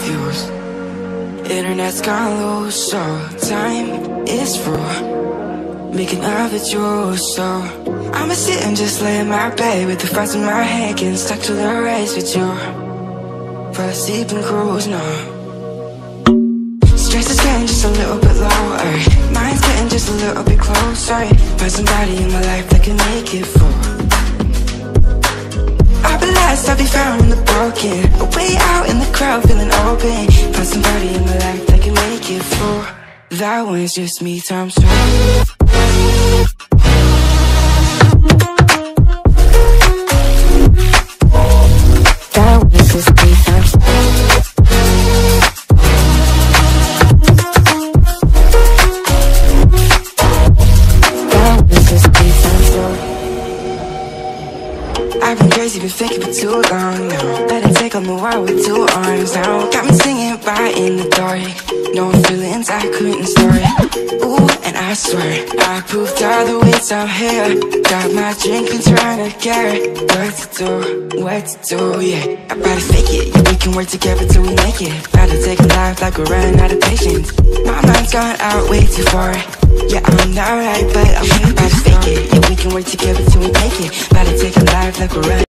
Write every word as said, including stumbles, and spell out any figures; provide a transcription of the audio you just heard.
confused. Internet's gone loose, so time is through, making of it yours. So I'ma sit and just lay in my bed with the thoughts in my head, getting stuck to the race with you. Fall asleep and cruise now. Stress is getting just a little bit lower, mind's getting just a little bit closer. Find somebody in my life that can make it full. I'll be lost, I'll be found in the broken, way out in the crowd feeling open. Find somebody in my life that can make it full. That one's just me times two. That one's just me times two. I've been crazy, been thinking for too long now. Let it take on the world with two arms now. Got me singing right in the dark, no feelings I couldn't store. Ooh, and I swear I proved all the ways I'm here. Got my drink and trying to get what to do, what to do, yeah. I better fake it, yeah, we can work together till we make it. Better take a life like we're running out of patience. My mind's gone out way too far. Yeah, I'm not right, but I'm gonna better fake it. Yeah, we can work together till we make it. Better take a life like we're running